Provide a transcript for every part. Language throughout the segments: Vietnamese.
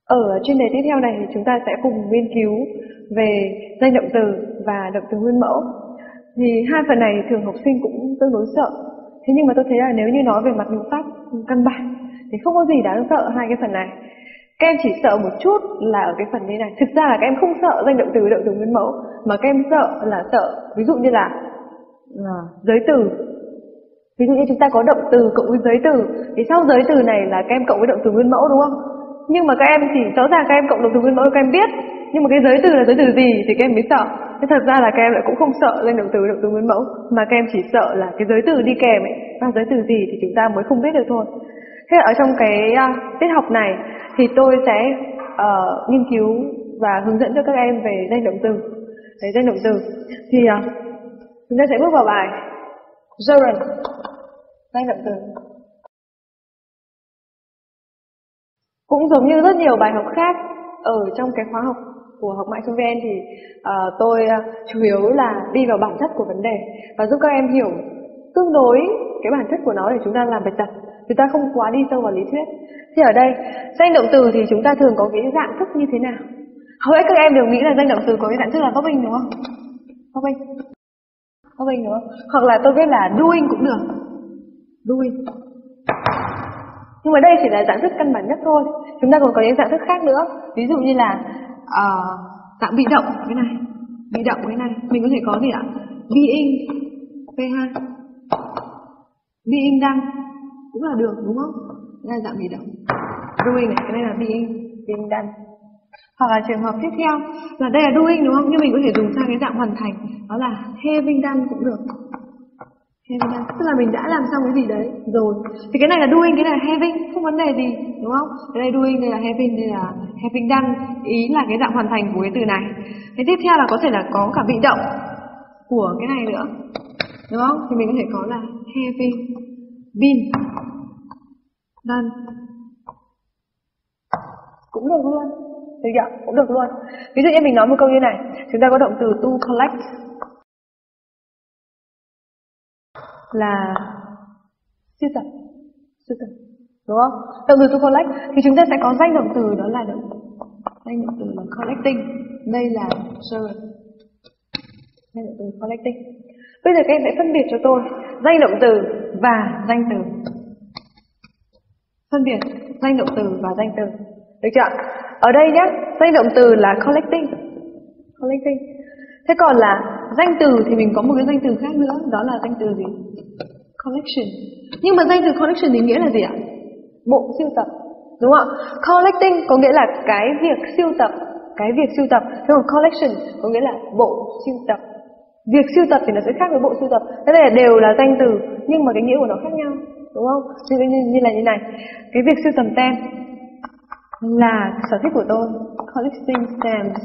Ở chuyên đề tiếp theo này thì chúng ta sẽ cùng nghiên cứu về danh động từ và động từ nguyên mẫu. Thì hai phần này thường học sinh cũng tương đối sợ. Thế nhưng mà tôi thấy là nếu như nói về mặt ngữ pháp căn bản thì không có gì đáng sợ hai cái phần này. Các em chỉ sợ một chút là ở cái phần như này. Thực ra là các em không sợ danh động từ nguyên mẫu, mà các em sợ là sợ ví dụ như là giới từ. Ví dụ như chúng ta có động từ cộng với giới từ thì sau giới từ này là các em cộng với động từ nguyên mẫu, đúng không? Nhưng mà các em chỉ rõ ràng các em cộng động từ nguyên mẫu các em biết, nhưng mà cái giới từ là giới từ gì thì các em mới sợ. Thế thật ra là các em lại cũng không sợ danh động từ nguyên mẫu, mà các em chỉ sợ là cái giới từ đi kèm ấy, và giới từ gì thì chúng ta mới không biết được thôi. Thế ở trong cái tiết học này thì tôi sẽ nghiên cứu và hướng dẫn cho các em về danh động từ. Đấy, danh động từ thì chúng ta sẽ bước vào bài gerund, danh động từ. Cũng giống như rất nhiều bài học khác ở trong cái khóa học của Học Mại VN thì tôi chủ yếu là đi vào bản chất của vấn đề và giúp các em hiểu tương đối cái bản chất của nó để chúng ta làm bài tập. Chúng ta không quá đi sâu vào lý thuyết. Thì ở đây, danh động từ thì chúng ta thường có cái dạng thức như thế nào? Hầu hết các em đều nghĩ là danh động từ có cái dạng thức là verb đúng không? Verb đúng không? Hoặc là tôi viết là doing cũng được. Doing. Nhưng mà đây chỉ là dạng thức căn bản nhất thôi. Chúng ta còn có những dạng thức khác nữa. Ví dụ như là dạng bị động cái này. Bị động cái này. Mình có thể có gì ạ? Being. PH. Being done. Cũng là được đúng không? Đây là dạng bị động. Doing này. Cái này là being done. Hoặc là trường hợp tiếp theo là đây là doing đúng không? Nhưng mình có thể dùng sang cái dạng hoàn thành. Đó là having done cũng được. Tức là mình đã làm xong cái gì đấy rồi. Thì cái này là doing, cái này là having, không vấn đề gì, đúng không? Cái này doing, đây là having, đây là having done. Ý là cái dạng hoàn thành của cái từ này. Thế tiếp theo là có thể là có cả bị động của cái này nữa, đúng không? Thì mình có thể có là having been done. Cũng được luôn. Được chưa? Cũng được luôn. Ví dụ như mình nói một câu như này, chúng ta có động từ to collect là sưu tập, đúng không? Động từ to collect thì chúng ta sẽ có danh động từ, đó là danh động từ là collecting. Đây là gerund. Danh động từ collecting. Bây giờ các em sẽ phân biệt cho tôi danh động từ và danh từ. Phân biệt danh động từ và danh từ. Được chưa? Ở đây nhé, danh động từ là collecting. Thế còn là danh từ thì mình có một cái danh từ khác nữa, đó là danh từ gì? Collection. Nhưng mà danh từ collection thì nghĩa là gì ạ? Bộ sưu tập, đúng không? Collecting có nghĩa là cái việc sưu tập, thế còn collection có nghĩa là bộ sưu tập. Việc sưu tập thì nó sẽ khác với bộ sưu tập. Thế này đều là danh từ nhưng mà cái nghĩa của nó khác nhau, đúng không? Như là như này, cái việc sưu tầm tem là sở thích của tôi. Collecting stamps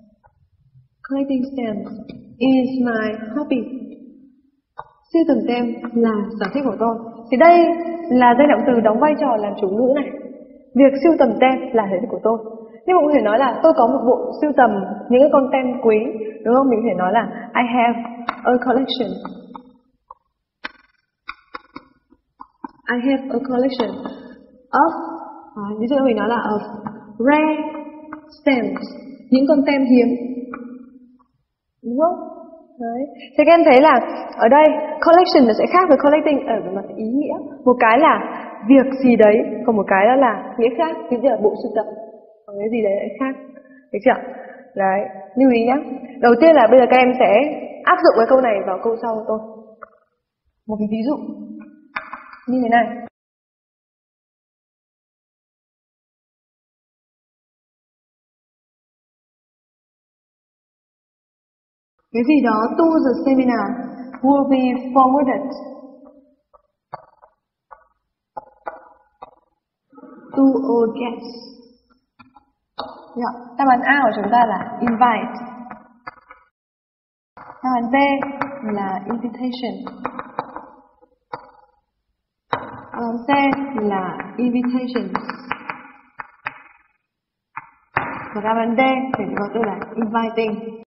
is my hobby. Sưu tầm tem là sở thích của tôi. Thì đây là danh động từ đóng vai trò làm chủ ngữ này. Việc sưu tầm tem là sở thích của tôi. Nhưng mà có thể nói là tôi có một bộ sưu tầm những cái con tem quý, đúng không? Mình có thể nói là I have a collection. Of ví dụ mình nói là of rare stamps, những con tem hiếm, đúng không? Đấy. Thế các em thấy là ở đây collection nó sẽ khác với collecting ở mặt ý nghĩa. Một cái là việc gì đấy, còn một cái đó là nghĩa khác. Ví dụ là bộ sưu tập, còn cái gì đấy lại khác. Được chưa? Đấy, lưu ý nhé. Đầu tiên là bây giờ các em sẽ áp dụng cái câu này vào câu sau của tôi. Một cái ví dụ như thế này. Cái gì đó to the seminar will be forwarded to all guests. Đáp án A của chúng ta là invite. Đáp án B là invitation. Đáp án C là invitation. Và đáp án D thì có từ là inviting.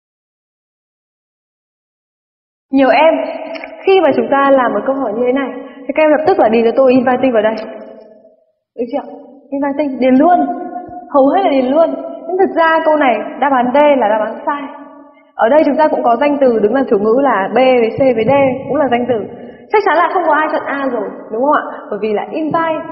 Nhiều em khi mà chúng ta làm một câu hỏi như thế này thì các em lập tức là điền cho tôi inviting vào đây. Được chưa? Inviting điền luôn. hầu hết là điền luôn. Nhưng thực ra câu này đáp án D là đáp án sai. Ở đây chúng ta cũng có danh từ đứng làm chủ ngữ là B với C với D cũng là danh từ. Chắc chắn là không có ai chọn A rồi, đúng không ạ? Bởi vì là invite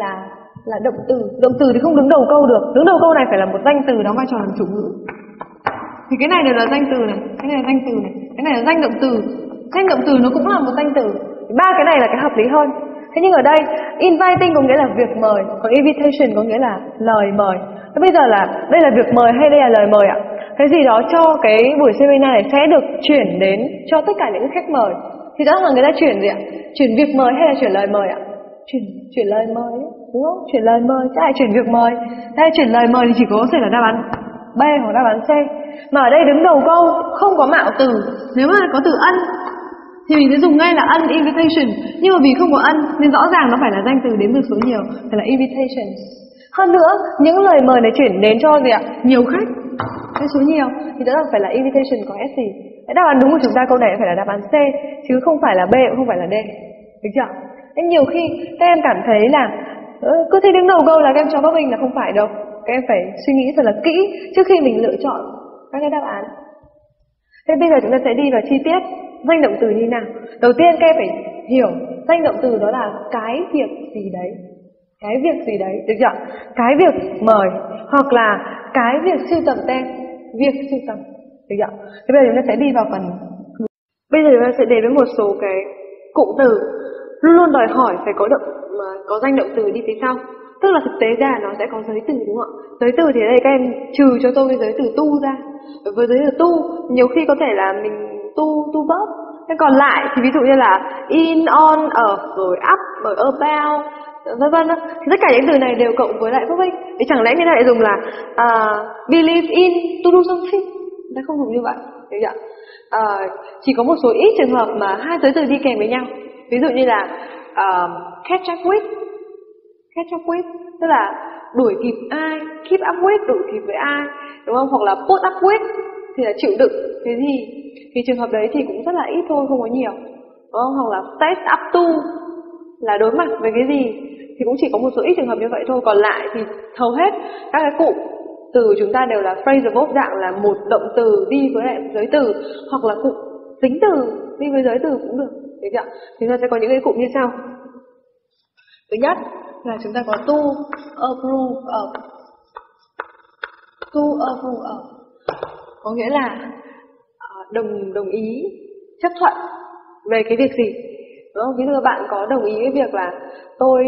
là động từ. Động từ thì không đứng đầu câu được. Đứng đầu câu này phải là một danh từ đóng vai trò làm chủ ngữ. Thì cái này đều là danh từ này, cái này là danh từ này, cái này là danh động từ. Danh động từ nó cũng là một danh từ. Ba cái này là cái hợp lý hơn. Thế nhưng ở đây inviting có nghĩa là việc mời, còn invitation có nghĩa là lời mời. Thế bây giờ là đây là việc mời hay đây là lời mời ạ? Cái gì đó cho cái buổi seminar này sẽ được chuyển đến cho tất cả những khách mời. Thì rõ ràng người ta chuyển gì ạ? Chuyển việc mời hay là chuyển lời mời ạ? Chuyển lời mời ấy, đúng không? Chuyển lời mời, chứ ai chuyển việc mời. Đây chuyển lời mời thì chỉ có thể là đáp án B hoặc đáp án C. Mà ở đây đứng đầu câu không có mạo từ. Nếu mà có từ ân thì mình sẽ dùng ngay là ân invitation. Nhưng mà vì không có ân nên rõ ràng nó phải là danh từ đếm từ số nhiều, phải là invitation. Hơn nữa, những lời mời này chuyển đến cho gì ạ? Nhiều khách, cái số nhiều thì đó là phải là invitation có S gì. Cái đáp án đúng của chúng ta câu này phải là đáp án C, chứ không phải là B cũng không phải là D. Được chưa? Nên nhiều khi các em cảm thấy là cứ thấy đứng đầu câu là các em cho các mình là không phải đâu. Các em phải suy nghĩ thật là kỹ trước khi mình lựa chọn các cái đáp án. Thế bây giờ chúng ta sẽ đi vào chi tiết danh động từ như nào. Đầu tiên các em phải hiểu danh động từ đó là cái việc gì đấy. Cái việc gì đấy, được chưa? Cái việc mời hoặc là cái việc sưu tầm tem, việc sưu tầm, được chưa? Thế bây giờ chúng ta sẽ đi vào phần. Bây giờ chúng ta sẽ đến với một số cái cụm từ luôn luôn đòi hỏi phải có danh động từ đi phía sau. Tức là thực tế ra nó sẽ có giới từ, đúng không ạ? Giới từ thì ở đây các em trừ cho tôi giới từ tu ra. Với giới từ tu nhiều khi có thể là mình tu verb. Thế còn lại thì ví dụ như là in, on, ở, rồi up, rồi about, vân vân. Thì tất cả những từ này đều cộng với lại verb ích. Thì chẳng lẽ người ta lại dùng là believe in to do something? Người ta không dùng như vậy, được chưa? Chỉ có một số ít trường hợp mà hai giới từ đi kèm với nhau. Ví dụ như là catch up with tức là đuổi kịp ai, keep up with đuổi kịp với ai, đúng không? Hoặc là put up with thì là chịu đựng cái gì. Thì trường hợp đấy thì cũng rất là ít thôi, không có nhiều, đúng không? Hoặc là face up to là đối mặt với cái gì, thì cũng chỉ có một số ít trường hợp như vậy thôi. Còn lại thì hầu hết các cái cụm từ chúng ta đều là phrasal verb, dạng là một động từ đi với lại giới từ, hoặc là cụm tính từ đi với giới từ cũng được, được chưa? Chúng ta sẽ có những cái cụm như sau. Thứ nhất là chúng ta có to approve of. To approve of có nghĩa là đồng ý, chấp thuận về cái việc gì, đúng không? Ví dụ bạn có đồng ý với việc là tôi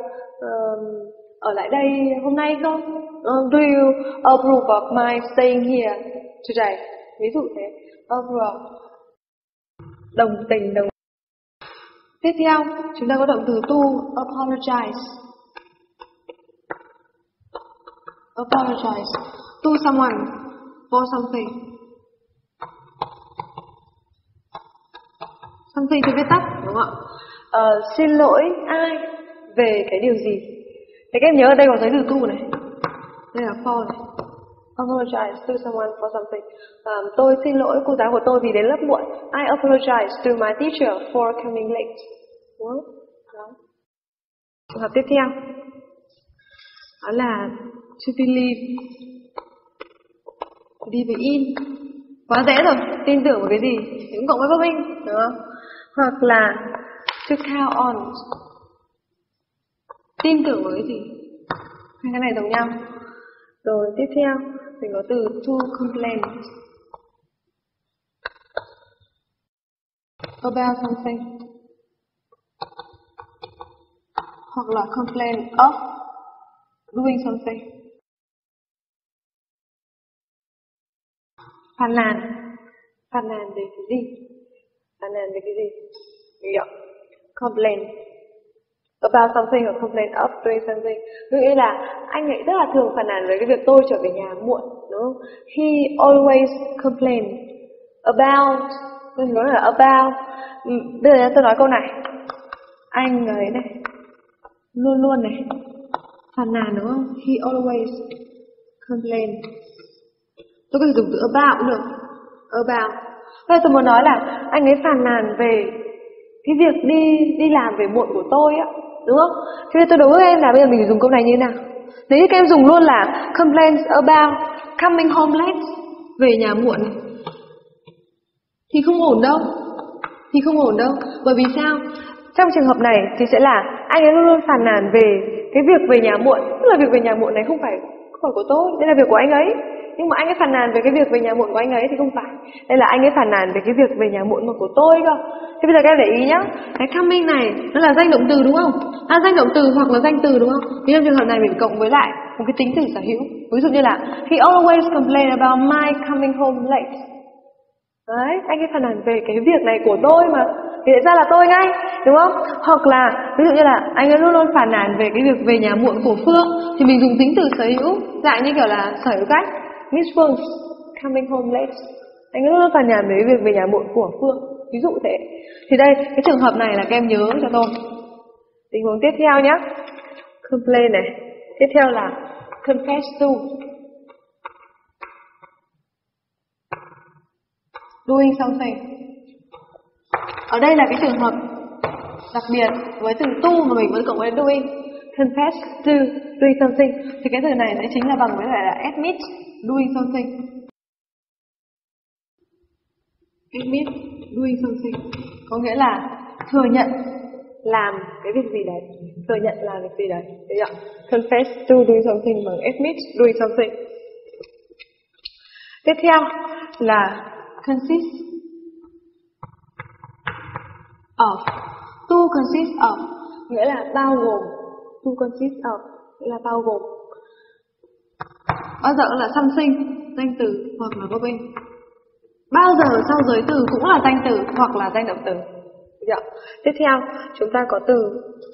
ở lại đây hôm nay không? Do you approve of my staying here today? Ví dụ thế. Approve, đồng tình, đồng. Tiếp theo chúng ta có động từ to apologize. Apologize to someone for something. Something thì viết tắt, đúng không ạ? Xin lỗi ai về cái điều gì. Thế các em nhớ ở đây có giới từ to này. Đây là for này. Apologize to someone for something. Tôi xin lỗi cô giáo của tôi vì đến lớp muộn. I apologize to my teacher for coming late. Đúng không? Đó. Trường hợp tiếp theo đó là to believe. Đi với in. Quá dễ rồi, tin tưởng vào cái gì cũng cộng với verb in, đúng không? Hoặc là to count on, tin tưởng vào cái gì. Hai cái này giống nhau. Rồi tiếp theo mình có từ to complain about something, hoặc là complain of doing something. Phàn nàn về cái gì? Phàn nàn về cái gì? Hiểu. Complain about something or complain of doing something. Ví dụ như là anh ấy rất là thường phàn nàn về cái việc tôi trở về nhà muộn, đúng không? He always complain about. Tôi nói là about. Bây giờ tôi nói câu này. Anh ấy này luôn luôn này phàn nàn, đúng không? He always complain. Tôi có thể dùng từ about cũng được. About. Bây giờ tôi muốn nói là anh ấy phàn nàn về cái việc đi làm về muộn của tôi á, đúng không? Thế nên tôi đố em là bây giờ mình dùng câu này như thế nào? Nếu như các em dùng luôn là complains about coming home late, về nhà muộn, thì không ổn đâu. Bởi vì sao? Trong trường hợp này thì sẽ là anh ấy luôn luôn phàn nàn về cái việc về nhà muộn. Tức là việc về nhà muộn này không phải của tôi, đây là việc của anh ấy. Nhưng mà anh ấy phàn nàn về cái việc về nhà muộn của anh ấy thì không phải. Đây là anh ấy phàn nàn về cái việc về nhà muộn của tôi cơ. Thế bây giờ các em để ý nhá. Cái coming này nó là danh động từ đúng không? Danh động từ hoặc là danh từ đúng không? Thì trong trường hợp này mình cộng với lại một cái tính từ sở hữu. Ví dụ như là he always complain about my coming home late. Đấy, anh ấy phàn nàn về cái việc này của tôi mà, thì ra là tôi ngay, đúng không? Hoặc là ví dụ như là anh ấy luôn luôn phàn nàn về cái việc về nhà muộn của Phương, thì mình dùng tính từ sở hữu, dạng như kiểu là sở hữu cách. Miss Phương coming home late. Anh ấy luôn luôn phàn nàn về cái việc về nhà muộn của Phương, ví dụ thế. Thì đây, cái trường hợp này là các em nhớ cho tôi. Tình huống tiếp theo nhé. Complain này. Tiếp theo là confess to. Doing something. Ở đây là cái trường hợp đặc biệt với từ to mà mình vẫn cộng với doing. Confess to doing something. Thì cái từ này sẽ chính là bằng với lại là admit doing something. Admit doing something có nghĩa là thừa nhận làm cái việc gì đấy. Thừa nhận làm việc gì đấy. Được chưa? Confess to doing something bằng admit doing something. Tiếp theo là consist of. To consist of nghĩa là bao gồm. To consist of nghĩa là bao gồm. Bao giờ là something, danh từ hoặc là verb. Bao giờ sau giới từ cũng là danh từ hoặc là danh động từ. Được. Tiếp theo chúng ta có từ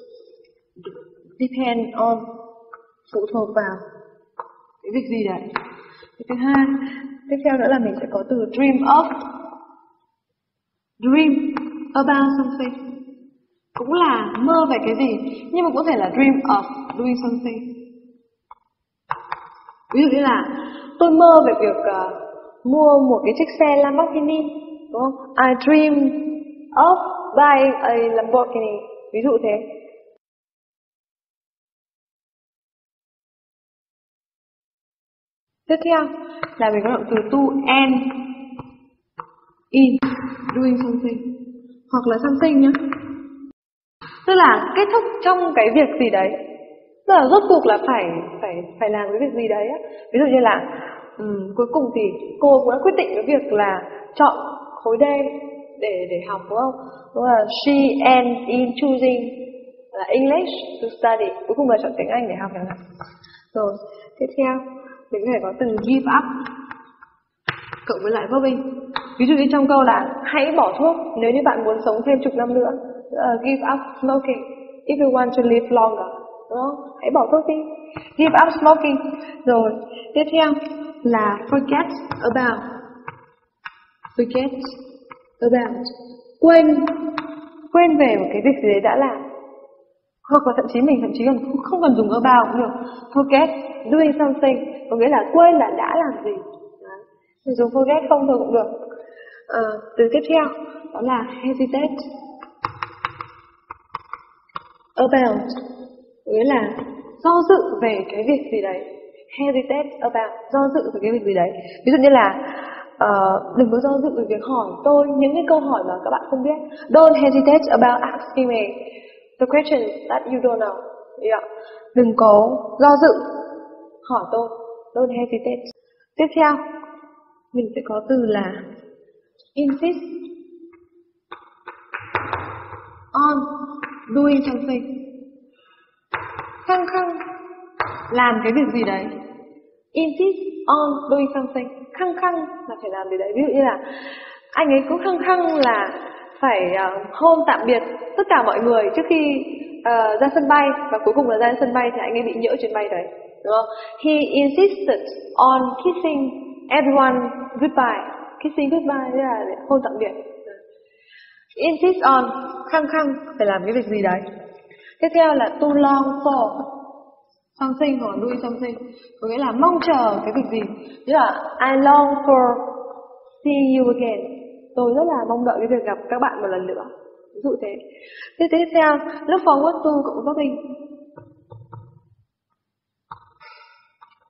depend on, phụ thuộc vào cái việc gì đấy. Thứ hai, tiếp theo nữa là mình sẽ có từ dream of. Dream about something cũng là mơ về cái gì, nhưng mà cũng có thể là dream of doing something. Ví dụ như là tôi mơ về việc mua một cái chiếc xe Lamborghini, đúng không? I dream of buying a Lamborghini. Ví dụ thế. Tiếp theo là mình có động từ to end in doing something hoặc là something nhá. Tức là kết thúc trong cái việc gì đấy. Tức là rốt cuộc là phải làm cái việc gì đấy á. Ví dụ như là cuối cùng thì cô cũng đã quyết định cái việc là chọn khối D để học, đúng không? Đúng là she ends in choosing là English to study. Cuối cùng là chọn tiếng Anh để học chẳng hạn. Rồi, tiếp theo mình có thể có từ give up cộng với lại verb. Ví dụ như trong câu là hãy bỏ thuốc nếu như bạn muốn sống thêm chục năm nữa. Give up smoking if you want to live longer. Đúng không? Hãy bỏ thuốc đi. Give up smoking. Rồi, tiếp theo là forget about. Forget about. Quên về một cái việc gì đấy đã làm. Hoặc là thậm chí còn không cần dùng about cũng được. Forget doing something có nghĩa là quên là đã làm gì. Mình dùng forget không thôi cũng được. Từ tiếp theo đó là hesitate about, nghĩa là do dự về cái việc gì đấy. Hesitate about, do dự về cái việc gì đấy. Ví dụ như là đừng có do dự về việc hỏi tôi những cái câu hỏi mà các bạn không biết. Don't hesitate about asking me the questions that you don't know. Yeah. Đừng có do dự hỏi tôi. Don't hesitate. Tiếp theo mình sẽ có từ là insist on doing something. Khăng khăng làm cái việc gì đấy. Insist on doing something. Khăng khăng là phải làm gì đấy. Ví dụ như là anh ấy cũng khăng khăng là phải hôn tạm biệt tất cả mọi người trước khi ra sân bay, và cuối cùng là ra sân bay thì anh ấy bị nhỡ chuyến bay đấy, đúng không? He insisted on kissing everyone goodbye. Kissing goodbye là hôn tạm biệt. Insist on, khăng khăng phải làm cái việc gì đấy. Tiếp theo là to long for something hoặc doing something, có nghĩa là mong chờ cái việc gì. Như là I long for see you again. Tôi rất là mong đợi cái việc gặp các bạn một lần nữa. Ví dụ thế. Tiếp theo look forward to cộng verb.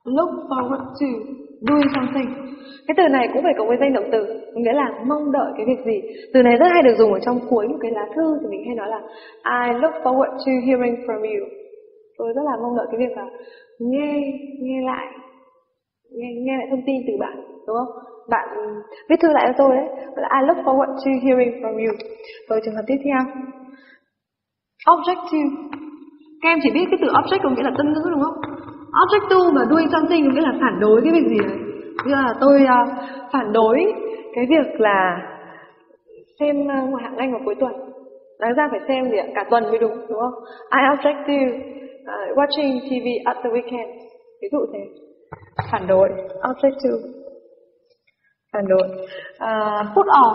look forward to doing something. Cái từ này cũng phải cộng với danh động từ, nghĩa là mong đợi cái việc gì. Từ này rất hay được dùng ở trong cuối một cái lá thư, thì mình hay nói là I look forward to hearing from you. Tôi rất là mong đợi cái việc là nghe lại thông tin từ bạn, đúng không? Bạn viết thư lại cho tôi đấy, là I look forward to hearing from you. Rồi trường hợp tiếp theo, object to. Các em chỉ biết cái từ object có nghĩa là tân ngữ, đúng không? Object to mà doing something có nghĩa là phản đối cái việc gì đấy. Như là tôi phản đối cái việc là xem ngoại hạng Anh vào cuối tuần. Đáng ra phải xem gì ạ? Cả tuần mới đúng, đúng không? I object to watching TV at the weekend. Ví dụ thế. Phản đối, object to. Phản đối. Put off,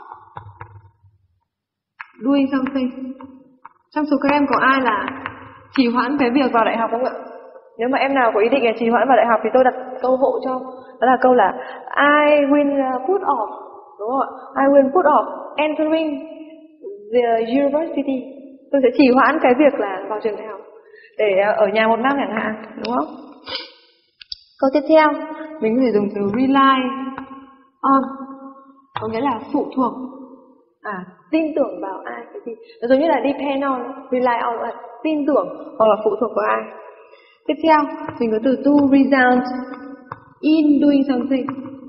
doing something. Trong số các em có ai là trì hoãn cái việc vào đại học không ạ? Nếu mà em nào có ý định là trì hoãn vào đại học thì tôi đặt câu hộ cho. Đó là câu là I will put off, đúng không ạ? I will put off entering the university. Tôi sẽ trì hoãn cái việc là vào trường đại học để ở nhà 1 năm chẳng hạn, đúng không? Câu tiếp theo, mình có thể dùng từ rely on, có nghĩa là phụ thuộc, tin tưởng vào ai cái gì. Nó giống như là depend on, rely on là tin tưởng hoặc là phụ thuộc vào ai. Tiếp theo, mình có từ to result in doing something.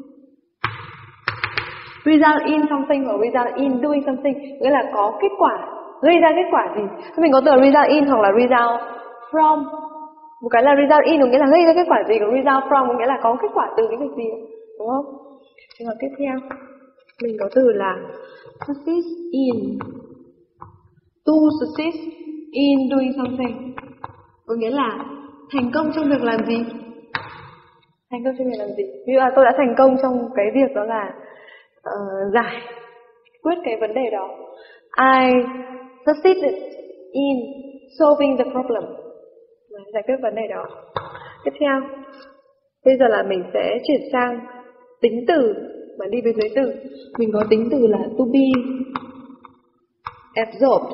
Result in something hoặc result in doing something nghĩa là có kết quả, gây ra kết quả gì. Mình có từ result in hoặc là result from. Một cái là result in có nghĩa là gây ra kết quả gì, còn result from có nghĩa là có kết quả từ cái việc gì, đúng không? Trường hợp tiếp theo, mình có từ là succeed in. To succeed in doing something có nghĩa là thành công trong việc làm gì? Thành công trong việc làm gì? Ví dụ là tôi đã thành công trong cái việc đó là giải quyết cái vấn đề đó. I succeeded in solving the problem. Giải quyết vấn đề đó. Tiếp theo, bây giờ là mình sẽ chuyển sang tính từ mà đi với giới từ. Mình có tính từ là to be absorbed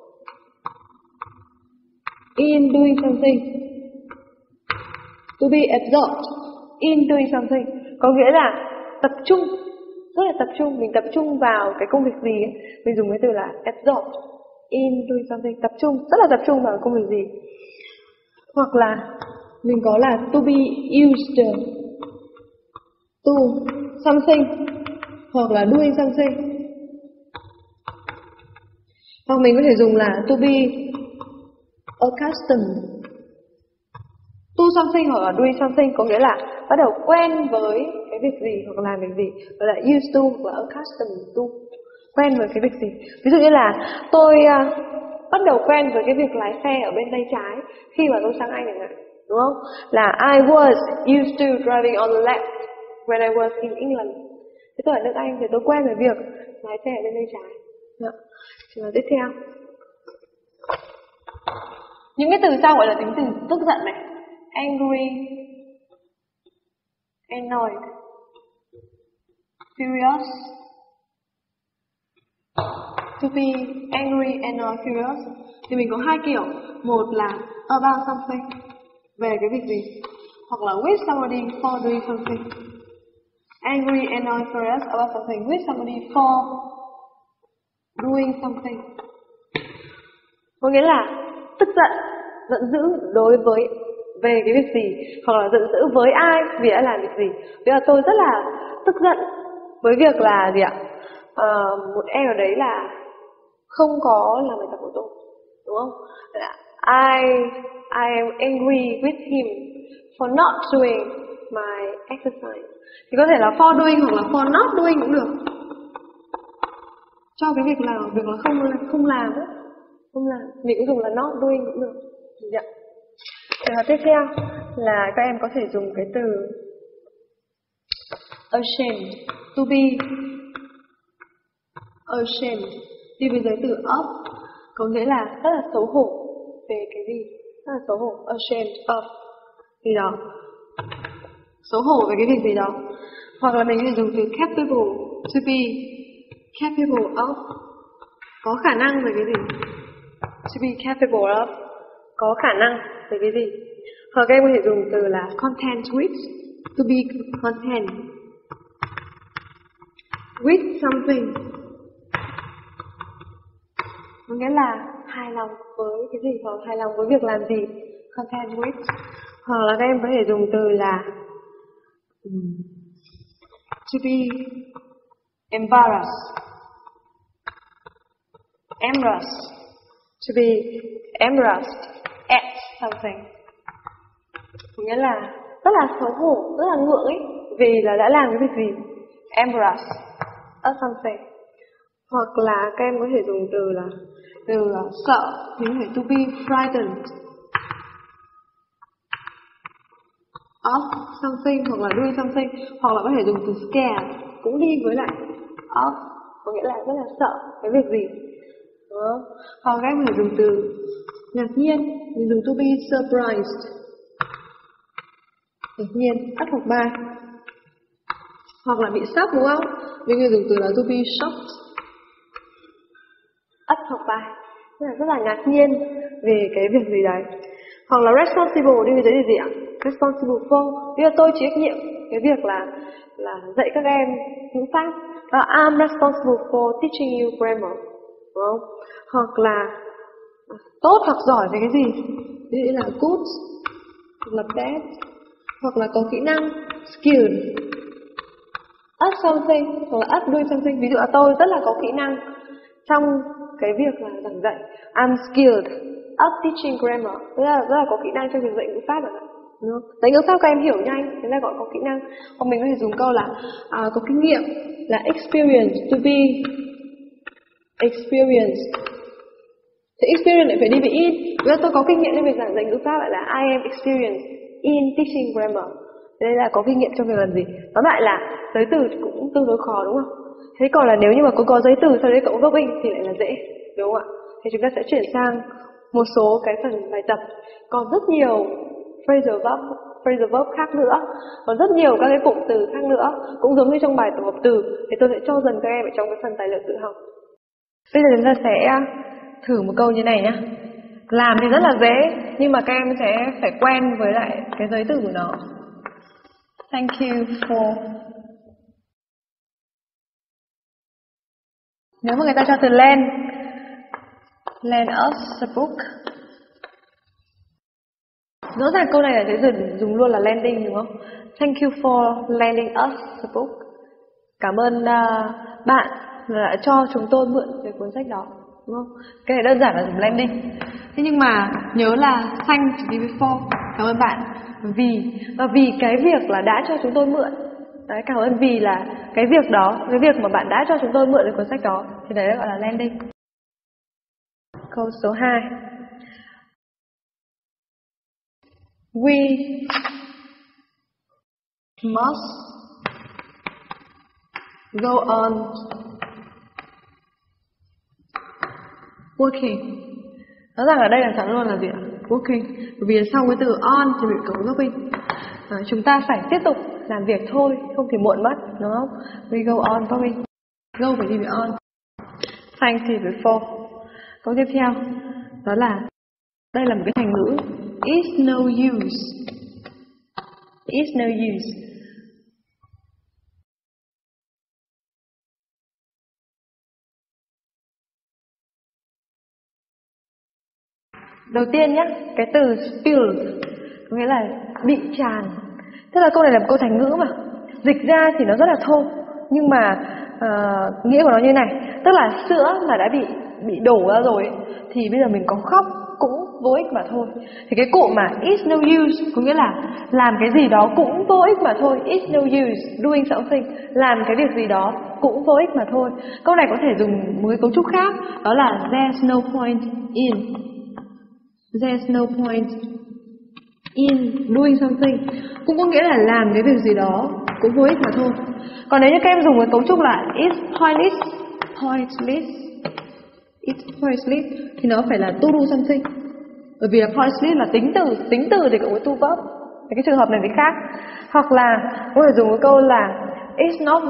in doing something. To be absorbed in doing something có nghĩa là tập trung, rất là tập trung. Mình tập trung vào cái công việc gì ấy. Mình dùng cái từ là absorbed in doing something, tập trung, rất là tập trung vào công việc gì. Hoặc là mình có là to be used to something hoặc là doing something. Hoặc mình có thể dùng là to be accustomed to something hoặc là doing something có nghĩa là bắt đầu quen với cái việc gì hoặc làm việc gì, gọi là used to hoặc là accustomed to, quen với cái việc gì. Ví dụ như là tôi bắt đầu quen với cái việc lái xe ở bên tay trái khi mà tôi sang Anh chẳng hạn, đúng không? Là I was used to driving on the left when I was in England. Thế tôi ở nước Anh thì tôi quen với việc lái xe ở bên tay trái. Trường hợp tiếp theo, những cái từ sau gọi là tính từ tức giận này: angry, annoyed, furious. To be angry, annoyed, furious thì mình có hai kiểu. Một là about something, về cái việc gì, hoặc là with somebody for doing something. Angry, annoyed, furious about something, with somebody for doing something có nghĩa là tức giận, giận dữ đối với về cái việc gì, hoặc là giận dữ với ai vì đã làm việc gì. Bây giờ tôi rất là tức giận với việc là gì ạ? Một em ở đấy là không có làm bài tập của tôi, đúng không? I am angry with him for not doing my exercise. Thì có thể là for doing hoặc là for not doing cũng được. Cho cái việc là không làm ấy. Không làm, mình cũng dùng là not doing cũng được. Dạ. Trường hợp tiếp theo là các em có thể dùng cái từ ashamed, to be ashamed đi với giới từ of, có nghĩa là rất là xấu hổ về cái gì, rất là xấu hổ, ashamed of gì đó, xấu hổ về cái việc gì đó. Hoặc là mình có thể dùng từ capable, to be capable of, có khả năng về cái gì, to be capable of, có khả năng về cái gì. Hoặc các em có thể dùng từ là content with, to be content with something, có nghĩa là hài lòng với cái gì hoặc hài lòng với việc làm gì, content with. Hoặc là các em có thể dùng từ là to be embarrassed, to be embarrassed at something, có nghĩa là rất là xấu hổ, rất là ngượng ấy vì là đã làm cái việc gì, embarrassed at something. Hoặc là các em có thể dùng từ là sợ thì có thể to be frightened of something hoặc là doing something, hoặc là có thể dùng từ scared cũng đi với lại of, có nghĩa là rất là sợ cái việc gì. Đó. Hoặc các em có thể dùng từ ngạc nhiên, mình dùng to be surprised, ngạc nhiên, ắt hoặc bài. Hoặc là bị sốc đúng không? Mình có thể dùng từ là to be shocked, ắt hoặc bài, rất là ngạc nhiên về cái việc gì đấy. Hoặc là responsible đi với gì ạ? Responsible for, bây giờ tôi chịu trách nhiệm cái việc là dạy các em ngữ pháp. I'm responsible for teaching you grammar, đúng không? Hoặc là tốt hoặc giỏi về cái gì? Ví dụ là good, hoặc là bad, hoặc là có kỹ năng, skilled at something, hoặc là at doing something. Ví dụ là tôi rất là có kỹ năng trong cái việc là giảng dạy. I'm skilled at teaching grammar, rất là có kỹ năng trong việc dạy ngữ pháp rồi. Dạy ngữ pháp các em hiểu nhanh, thế là gọi có kỹ năng. Hoặc mình có thể dùng câu là có kinh nghiệm, là experience, to be experienced. Thì experience lại phải đi với in. Bây giờ tôi có kinh nghiệm trong việc giảng dạy ngữ pháp, lại là I am experienced in teaching grammar. Đây là có kinh nghiệm trong việc làm gì. Tóm lại là giới từ cũng tương đối khó đúng không? Thế còn là nếu như mà có giới từ sau đấy cộng verb in thì lại là dễ, đúng không ạ? Thì chúng ta sẽ chuyển sang một số cái phần bài tập. Còn rất nhiều phrasal verb khác nữa, còn rất nhiều các cái cụm từ khác nữa, cũng giống như trong bài tổ hợp từ. Thì tôi sẽ cho dần các em ở trong cái phần tài liệu tự học. Bây giờ chúng ta sẽ thử một câu như này nhé. Làm thì rất là dễ, nhưng mà các em sẽ phải quen với lại cái giới từ của nó. Thank you for. Nếu mà người ta cho từ lend us a book, rõ ràng câu này là sẽ dùng luôn là lending đúng không? Thank you for lending us a book. Cảm ơn bạn đã cho chúng tôi mượn cái cuốn sách đó, đúng không? Cái này đơn giản là dùng lending. Thế nhưng mà nhớ là thank đi before, cảm ơn bạn vì cái việc là đã cho chúng tôi mượn. Đấy, cảm ơn vì là cái việc đó, cái việc mà bạn đã cho chúng tôi mượn cái cuốn sách đó, thì đấy gọi là lending. Câu số 2. We must go on working. Rõ ràng ở đây là chắn luôn là gì ạ? Working. Bởi vì sau cái từ on thì mình cộng working. Chúng ta phải tiếp tục làm việc thôi, không thì muộn mất, đúng không? We go on working. Go phải đi với on. Thank thì before. Câu tiếp theo đó là đây là một cái thành ngữ is no use. Is no use. Đầu tiên nhé, cái từ spilled có nghĩa là bị tràn. Tức là câu này là một câu thành ngữ mà dịch ra thì nó rất là thô, nhưng mà nghĩa của nó như này, tức là sữa mà đã bị đổ ra rồi ấy, thì bây giờ mình có khóc cũng vô ích mà thôi. Thì cái cụm mà is no use có nghĩa là làm cái gì đó cũng vô ích mà thôi. Is no use doing something, làm cái việc gì đó cũng vô ích mà thôi. Câu này có thể dùng một cái cấu trúc khác, đó là there's no point in. There's no point in doing something, cũng có nghĩa là làm cái việc gì đó cũng vô ích mà thôi. Còn nếu như các em dùng cái cấu trúc là it's pointless thì nó phải là to do something. Bởi vì là pointless là tính từ thì cộng với to verb. Cái trường hợp này thì khác. Hoặc là có thể dùng cái câu là it's not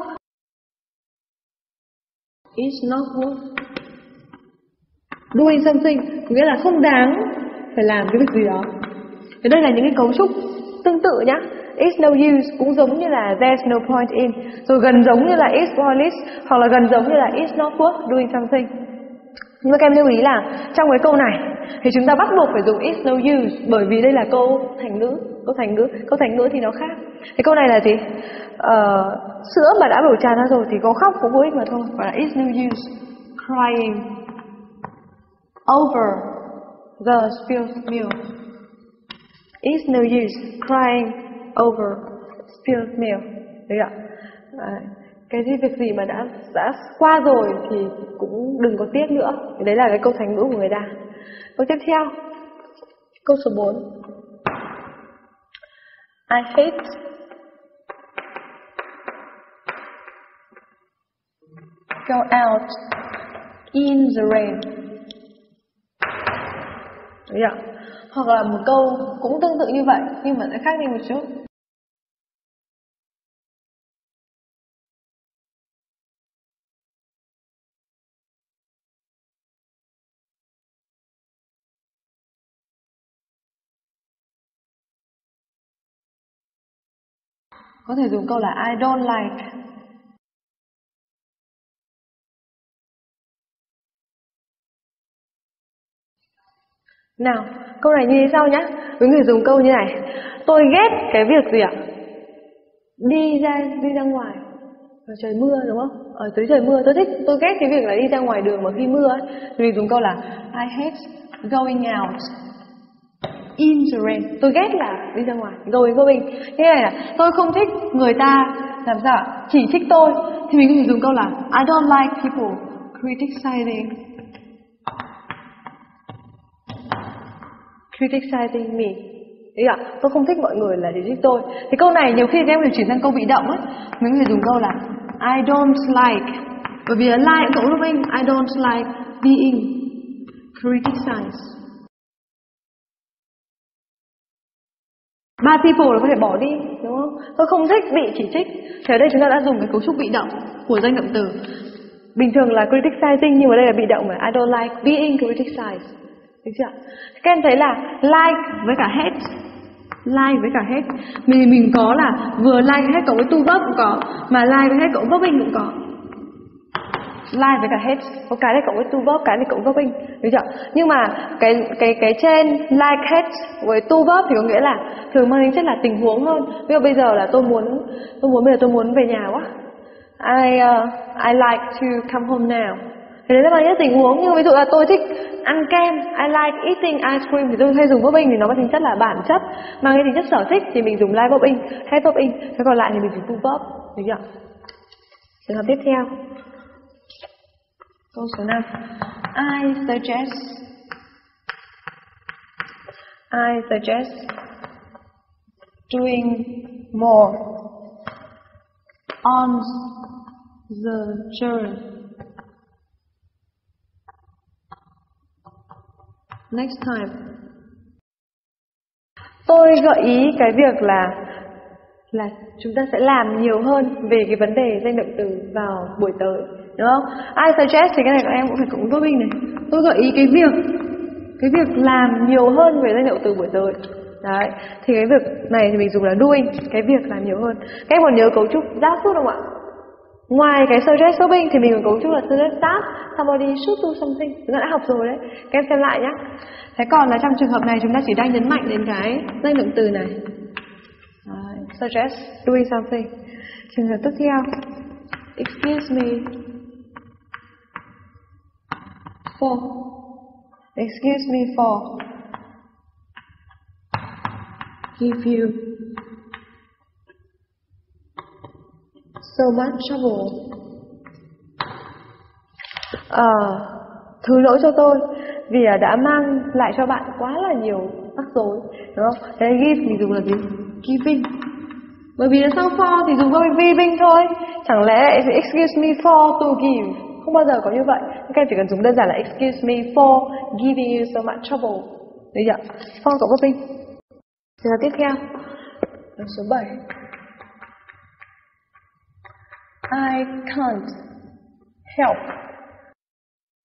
worth doing something, có nghĩa là không đáng phải làm cái việc gì đó. Thì đây là những cái cấu trúc tương tự nhá. It's no use cũng giống như là there's no point in, rồi gần giống như là it's pointless, hoặc là gần giống như là it's not worth doing something. Nhưng mà các em lưu ý là trong cái câu này thì chúng ta bắt buộc phải dùng it's no use, bởi vì đây là câu thành ngữ. Câu thành ngữ thì nó khác. Cái câu này là gì? Sữa mà đã đổ tràn ra rồi thì có khóc cũng vô ích mà thôi. Gọi là it's no use crying over the spilled milk. It's no use crying over spilled milk. Đấy ạ. Cái việc gì mà đã qua rồi thì cũng đừng có tiếc nữa. Đấy là cái câu thành ngữ của người ta. Câu tiếp theo, câu số 4. I hate go out in the rain. Đấy ạ. Hoặc là một câu cũng tương tự như vậy nhưng mà sẽ khác đi một chút. Có thể dùng câu là I don't like. Nào, câu này như thế sau nhá. Với người dùng câu như này. Tôi ghét cái việc gì ạ? Đi ra ngoài ở trời mưa, đúng không? Ở dưới trời mưa tôi ghét cái việc là đi ra ngoài đường mà khi mưa ấy. Thì mình dùng câu là I hate going out in the rain. Tôi ghét là đi ra ngoài. Going. Thế này là tôi không thích người ta làm sao chỉ trích tôi. Thì mình có thể dùng câu là I don't like people criticizing me. Đấy ạ, tôi không thích mọi người là chỉ trích tôi. Thì câu này nhiều khi em phải chuyển sang câu bị động ấy, mình có thể dùng câu là I don't like. Bởi vì là like cũng lúc anh I don't like being criticized. Bad people là có thể bỏ đi, đúng không? Tôi không thích bị chỉ trích. Thì ở đây chúng ta đã dùng cái cấu trúc bị động của danh động từ. Bình thường là criticizing nhưng mà đây là bị động mà I don't like being criticized. Được chưa? Các em thấy là like với cả hate. Like với cả hate. Mình có là vừa like hate cộng với to verb cũng có, mà like với hate cộng với verbing cũng có. Like với cả hate, có cái này cộng với to verb, cái này cộng với verbing, được chưa? Nhưng mà cái trên like hate với to verb thì có nghĩa là thường mang tính chất là tình huống hơn. Ví dụ bây giờ là tôi muốn về nhà quá. I like to come home now. Thì đấy là mang tính chất tình huống. Nhưng ví dụ là tôi thích ăn kem, I like eating ice cream, thì tôi hay dùng verbing thì nó có tính chất là bản chất, mang cái tính chất sở thích thì mình dùng like verbing, hate verbing. Thế còn lại thì mình dùng to verb, được chưa? Trường hợp tiếp theo, câu số 5. I suggest doing more on the journey next time. Tôi gợi ý cái việc là chúng ta sẽ làm nhiều hơn về cái vấn đề danh động từ vào buổi tới, đúng không? I suggest thì cái này các em cũng phải cộng verbing này. Tôi gợi ý cái việc làm nhiều hơn về danh động từ buổi tới. Đấy, thì cái việc này thì mình dùng là doing, cái việc làm nhiều hơn. Các em còn nhớ cấu trúc that should không ạ? Ngoài cái suggest verbing thì mình còn cấu trúc là suggest that somebody should do something. Chúng ta đã học rồi đấy. Các em xem lại nhé. Thế còn là trong trường hợp này chúng ta chỉ đang nhấn mạnh đến cái danh động từ này. Đấy, suggest doing something. Trường hợp tiếp theo, excuse me for give you so much trouble. Thứ lỗi cho tôi vì đã mang lại cho bạn quá là nhiều rắc rối, đúng không? Thế give mình dùng là gì? Giving. Bởi vì là sau for thì dùng giving thôi. Chẳng lẽ excuse me for to give? Không bao giờ có như vậy. Các em chỉ cần dùng đơn giản là excuse me for giving you so much trouble. Được chưa? For cộng giving. Trường hợp tiếp theo, số 7. I can't help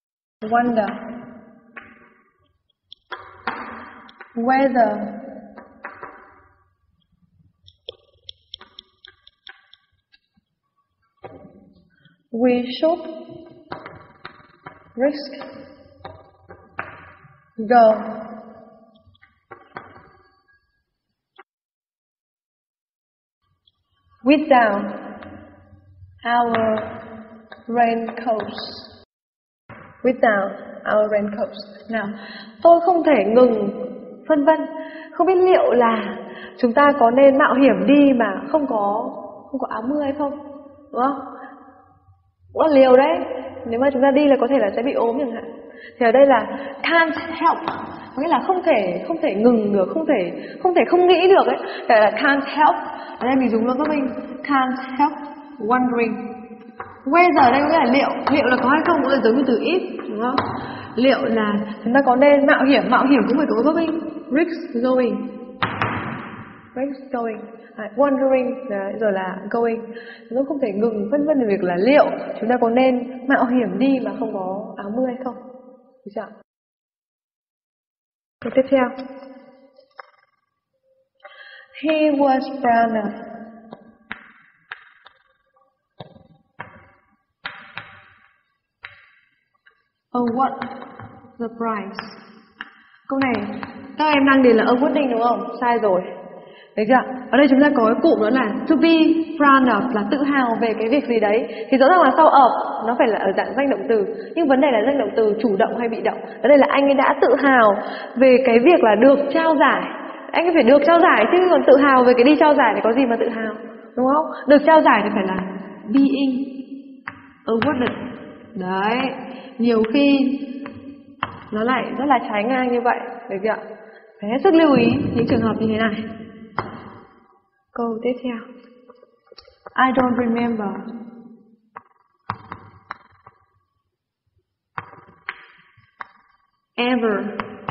wonder whether We should risk go without our raincoats. Without our raincoats. Nào, tôi không thể ngừng vân vân. Không biết liệu là chúng ta có nên mạo hiểm đi mà không có áo mưa hay không? Đúng không? Cũng là liều đấy. Nếu mà chúng ta đi là có thể là sẽ bị ốm chẳng hạn. Thì ở đây là can't help, có nghĩa là không thể ngừng được, không thể không nghĩ được ấy. Vậy là can't help. Ở đây mình dùng luôn các mình can't help wondering. Whether ở đây có nghĩa là liệu là có hay không, cũng là giống như từ if, đúng không? Liệu là chúng ta có nên mạo hiểm cũng phải có verb risk going. Risk going. Wondering rồi là going. Nó không thể ngừng phân vân về việc là liệu chúng ta có nên mạo hiểm đi mà không có áo mưa hay không. Được chưa? Câu tiếp theo. He was proud of. Award the prize. Câu này các em đang điền là awarding đúng không? Sai rồi. Được chưa? Ở đây chúng ta có cái cụm đó là to be proud of, là tự hào về cái việc gì đấy. Thì rõ ràng là sau of nó phải là ở dạng danh động từ. Nhưng vấn đề là danh động từ chủ động hay bị động. Ở đây là anh ấy đã tự hào về cái việc là được trao giải. Anh ấy phải được trao giải chứ, còn tự hào về cái đi trao giải thì có gì mà tự hào, đúng không? Được trao giải thì phải là being awarded. Đấy, nhiều khi nó lại rất là trái ngang như vậy. Được chưa? Phải hết sức lưu ý những trường hợp như thế này. Câu tiếp theo. I don't remember ever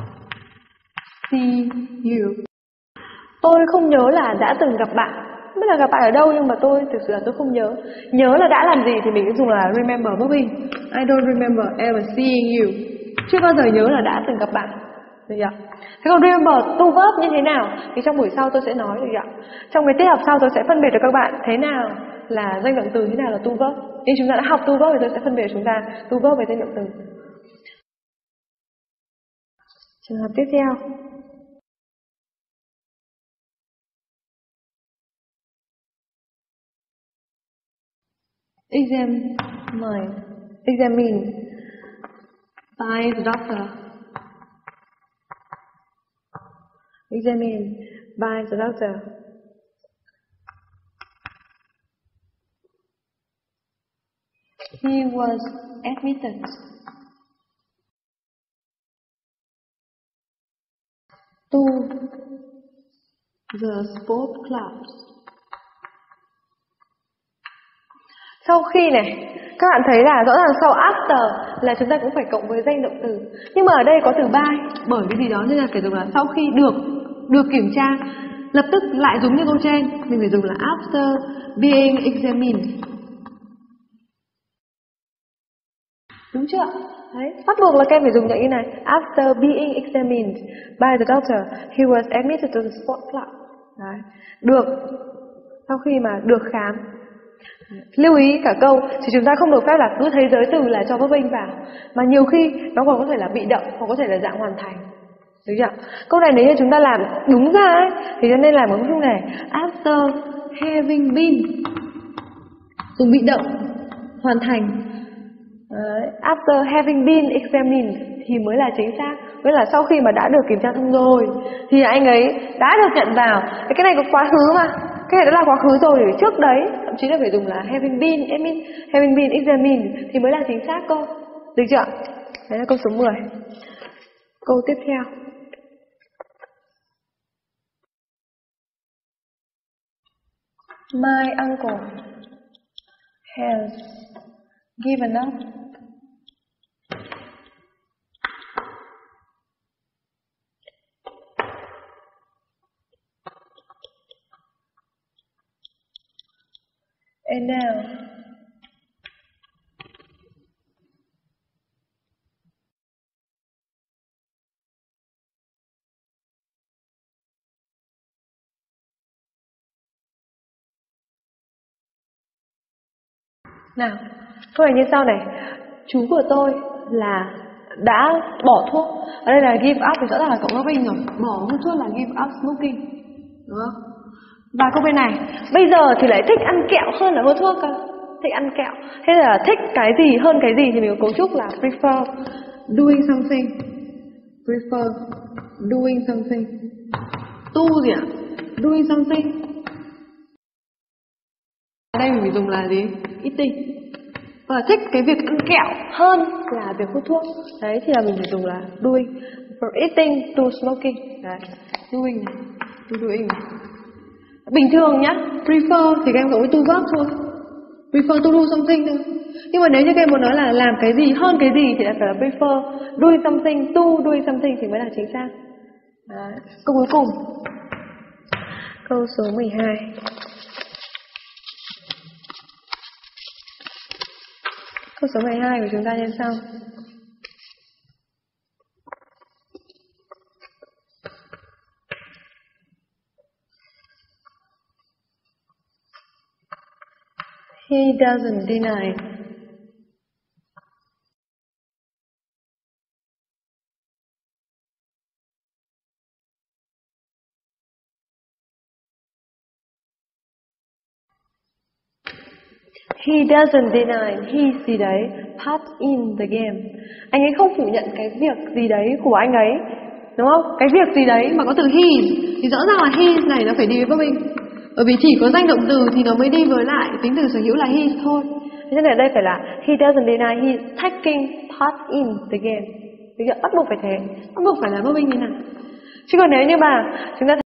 see you. Tôi không nhớ là đã từng gặp bạn. Không biết là gặp bạn ở đâu nhưng mà thực sự là tôi không nhớ. Nhớ là đã làm gì thì mình cũng dùng là remember verb. I don't remember ever seeing you. Chưa bao giờ nhớ là đã từng gặp bạn. Được chưa? Thế còn remember to verb như thế nào thì trong buổi sau tôi sẽ nói, được chưa? Trong cái tiết học sau tôi sẽ phân biệt cho các bạn thế nào là danh động từ, thế nào là to verb. Khi chúng ta đã học to verb thì tôi sẽ phân biệt chúng ta to verb với danh động từ. Trường hợp tiếp theo. Examine by the doctor. Examine by the doctor. He was admitted to the sport clubs. Sau khi này, các bạn thấy là rõ ràng sau after là chúng ta cũng phải cộng với danh động từ. Nhưng mà ở đây có từ by, bởi cái gì đó nên là phải dùng là sau khi được kiểm tra. Lập tức lại giống như câu trên, mình phải dùng là after being examined. Đúng chưa? Đấy, bắt buộc là các em phải dùng những như này. After being examined by the doctor, he was admitted to the sport club. Đấy, được, sau khi mà được khám. Lưu ý cả câu thì chúng ta không được phép là cứ thấy giới từ là cho verb vào, mà nhiều khi nó còn có thể là bị động hoặc có thể là dạng hoàn thành. Được chưa? Câu này nếu như chúng ta làm đúng ra ấy, thì cho nên làm cái câu này after having been, dùng bị động hoàn thành. After having been examined thì mới là chính xác. Nghĩa là sau khi mà đã được kiểm tra xong rồi thì anh ấy đã được nhận vào. Cái này có quá khứ mà, cái này đã là quá khứ rồi, thì trước đấy thậm chí là phải dùng là having been examined thì mới là chính xác cơ. Được chưa? Đấy là câu số 10. Câu tiếp theo. My uncle has given up and now nào, Câu này như sau này. Chú của tôi là đã bỏ thuốc. Ở đây là give up thì rõ ràng là cậu Robin rồi. Bỏ hút thuốc là give up smoking, đúng không? Và câu bên này, bây giờ thì lại thích ăn kẹo hơn là hút thuốc cơ. Thích ăn kẹo. Thế là thích cái gì hơn cái gì thì mình có cấu trúc là prefer doing something. Prefer doing something. Tu gì ạ? Doing something. Ở đây mình dùng là gì? Eating. Và thích cái việc ăn kẹo hơn là việc hút thuốc. Đấy thì là mình phải dùng là doing. From eating to smoking. Đấy. Doing này. To doing này. Bình thường nhá, prefer thì các em dùng với to verb thôi. Prefer to do something thôi. Nhưng mà nếu như các em muốn nói là làm cái gì hơn cái gì thì lại phải là prefer doing something to doing something thì mới là chính xác. Đấy. Câu cuối cùng. Câu số 12. Câu số 12 của chúng ta như sau. He doesn't deny. He doesn't deny. He gì đấy part in the game. Anh ấy không phủ nhận cái việc gì đấy của anh ấy, đúng không? Cái việc gì đấy mà có từ he thì rõ ràng là he này nó phải đi với verb. Bởi vì chỉ có danh động từ thì nó mới đi với lại tính từ sở hữu là he thôi. Thế nên ở đây phải là he doesn't deny he taking part in the game. Bây giờ bắt buộc phải thế, bắt buộc phải là verb như nào. Chứ còn nếu như mà chúng ta